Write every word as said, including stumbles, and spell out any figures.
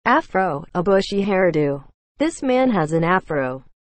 Afro, a bushy hairdo. This man has an afro.